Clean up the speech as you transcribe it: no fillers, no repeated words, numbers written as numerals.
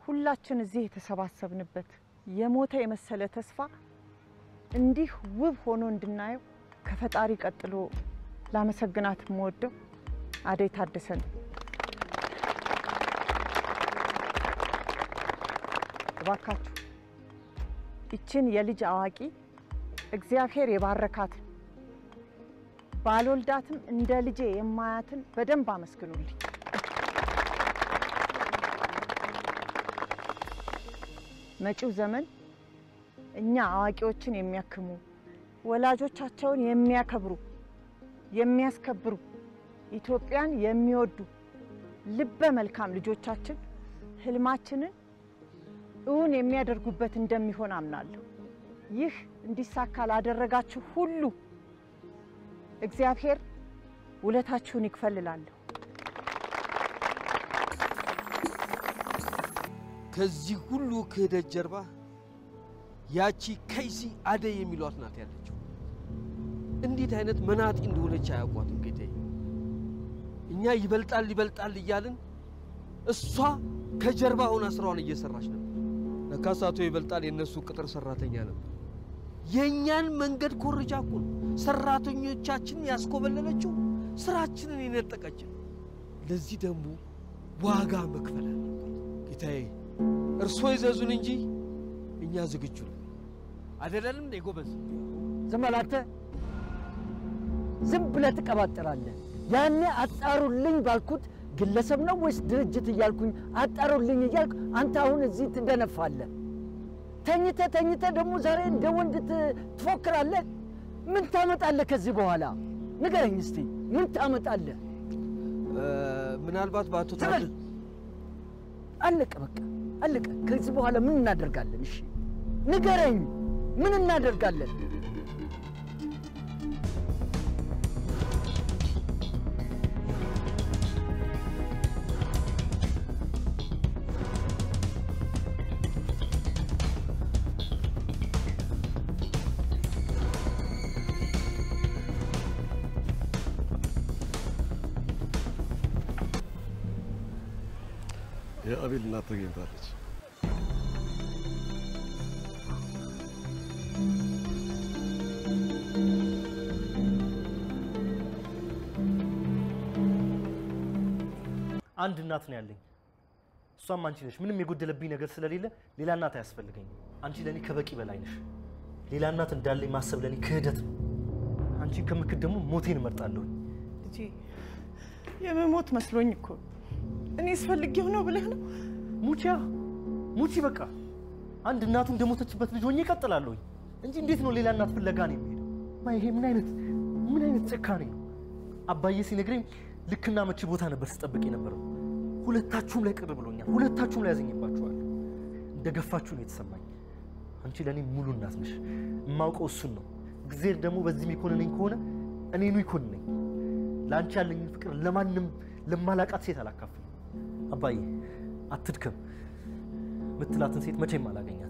ሁላችን እዚህ የተሰባሰብንበት የሞተ የመሰለ ተስፋ እንዲህ ውብ ሆኖ እንድናየው ከፈጣሪ ቀጥሎ ላመሰግናት የምወደው አደይ ታደሰ ነው። እባካችሁ ይችን የልጅ አዋቂ እግዚአብሔር የባረካት ባልወልዳትም እንደ ልጄ የማያትን በደንብ አመስግኑልኝ። መጪው ዘመን እኛ አዋቂዎችን የሚያክሙ ወላጆቻቸውን የሚያከብሩ የሚያስከብሩ ኢትዮጵያን የሚወዱ ልበ መልካም ልጆቻችን ህልማችንን እውን የሚያደርጉበት እንደሚሆን አምናለሁ። ይህ እንዲሳካ ላደረጋችሁ ሁሉ እግዚአብሔር ውለታችሁን ይክፈልላለሁ። ከዚህ ሁሉ ክህደት ጀርባ ያቺ ከይሲ አደይ የሚሏት ናት ያለችው። እንዴት አይነት መናጢ እንደሆነች አያውቋትም ጌታዬ። እኛ ይበልጣል እያልን እሷ ከጀርባ ሆና ስራዋን እየሰራች ነበር። ለካሳቶ ይበልጣል የነሱ ቅጥር ሰራተኛ ነበር። የኛን መንገድ ኮርጃ እኮ ሰራተኞቻችን ያስኮበለለችው ስራችንን የነጠቀችን። ለዚህ ደግሞ ዋጋ መክፈል አለባት ጌታዬ። እርሶ ይዘዙን እንጂ እኛ ዝግጁ ነን። አይደለም እንዴ ጎበዝ? ዘመላተ ዝም ብለህ ትቀባጥራለህ። ያኔ አጣሩልኝ ባልኩት ግለሰብ ነው ወይስ ድርጅት እያልኩኝ አጣሩልኝ እያልኩ አንተ አሁን እዚህ ትደነፋለህ። ተኝተ ደግሞ ዛሬ እንደ ወንድ ትፎክራለህ። ምን ታመጣለህ ከዚህ በኋላ ንገረኝ እስቲ። ምን ታመጣለህ? ምናልባት ባቱ አለቀ በቃ አለቀ። ከዚህ በኋላ ምን እናደርጋለን? እሺ ንገረኝ፣ ምን እናደርጋለን? የአቤል እናት ተገኝታለች። አንድ እናት ነው ያለኝ። እሷም አንቺ ነሽ። ምንም የጎደለብኝ ነገር ስለሌለ ሌላ እናት አያስፈልገኝም። አንቺ ለኔ ከበቂ በላይ ነሽ። ሌላ እናት እንዳለኝ ማሰብ ለኔ ክህደት ነው። አንቺን ከምክድ ደግሞ ሞቴን እመርጣለሁ። እጂ የመሞት መስሎኝ እኮ እኔ ስፈልጌው ነው ብለህ ነው? ሙቺ በቃ አንድ እናቱ እንደሞተችበት ልጅ ሆኜ እቀጥላለሁ እንጂ እንዴት ነው ሌላ እናት ፍለጋ ነው የሚሄደው? ይሄ ምን አይነት ጭካኔ ነው? አባዬ ሲነግረኝ ልክና መቼ ቦታ ነበር ስጠብቅ የነበረው። ሁለታችሁም ላይ ቅር ብሎኛል። ሁለታችሁም ላይ ያዘኝባችኋል። እንደገፋችሁ ነው የተሰማኝ። አንቺ ለኔ ሙሉ እናት ነሽ። የማውቀው እሱን ነው። እግዚአብሔር ደግሞ በዚህ የሚኮንነኝ ከሆነ እኔኑ ይኮንነኝ። ለአንቺ ያለኝ ፍቅር ለማንም ለማላቃት ሴት አላካፍልም። አባዬ አትድከም። ምትላትን ሴት መቼም አላገኛት።